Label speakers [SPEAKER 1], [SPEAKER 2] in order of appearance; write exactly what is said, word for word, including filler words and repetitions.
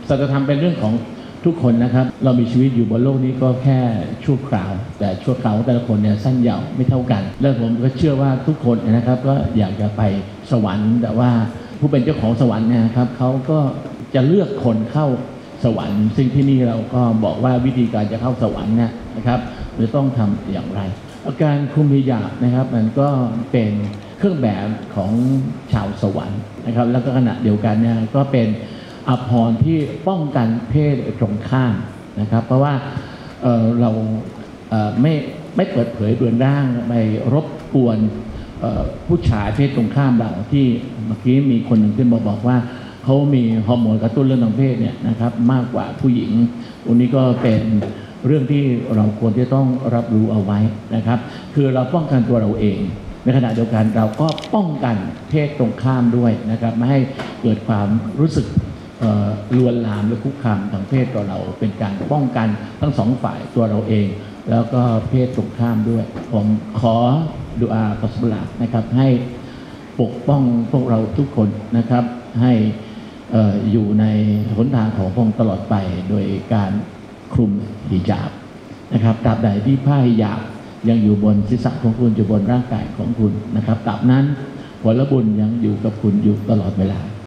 [SPEAKER 1] สัจธรรมเป็นเรื่องของทุกคนนะครับเรามีชีวิตอยู่บนโลกนี้ก็แค่ชั่วคราวแต่ชั่วคราวของแต่ละคนเนี่ยสั้นยาวไม่เท่ากันและผมก็เชื่อว่าทุกคนนะครับก็อยากจะไปสวรรค์แต่ว่าผู้เป็นเจ้าของสวรรค์เนี่ยครับเขาก็จะเลือกคนเข้าสวรรค์ซึ่งที่นี่เราก็บอกว่าวิธีการจะเข้าสวรรค์เนี่ยนะครับจะต้องทำอย่างไรอาการคลุมฮิญาบนะครับมันก็เป็นเครื่องแบบของชาวสวรรค์นะครับแล้วก็ขณะเดียวกันเนี่ยก็เป็นอภรณ์ที่ป้องกันเพศตรงข้ามนะครับเพราะว่า เ, เราไม่ไม่เปิดเผยเรือนร่างไปรบกวนผู้ชายเพศตรงข้ามเราที่เมื่อกี้มีคนหนึ่งขึ้นมาบอกว่าเขามีฮอร์โมนกระตุ้นเรื่องทางเพศเนี่ยนะครับมากกว่าผู้หญิงอันนี้ก็เป็นเรื่องที่เราควรที่ต้องรับรู้เอาไว้นะครับคือเราป้องกันตัวเราเองในขณะเดียวกันเราก็ป้องกันเพศตรงข้ามด้วยนะครับไม่ให้เกิดความรู้สึกลวนลามหรือคุกคามทางเพศต่อเราเป็นการป้องกันทั้งสองฝ่ายตัวเราเองแล้วก็เพศตรงข้ามด้วยผมขอดุอาอัสสลานะครับให้ปกป้องพวกเราทุกคนนะครับให้อยู่ในหนทางของพระองค์ตลอดไปโดยการคลุมฮิญาบนะครับตราบใดที่ผ้าฮิญาบยังอยู่บนศีรษะของคุณอยู่บนร่างกายของคุณนะครับตราบนั้นผลบุญยังอยู่กับคุณอยู่ตลอดเวลา